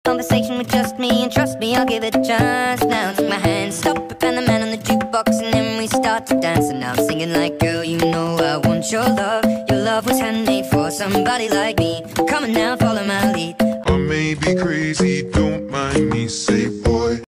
Conversation with just me, and trust me, I'll give it a chance. Now take my hand, stop it, and the man on the jukebox, and then we start to dance. And now I'm singing like, girl, you know I want your love. Your love was handmade for somebody like me. Come on now, follow my lead. I may be crazy, don't mind me, say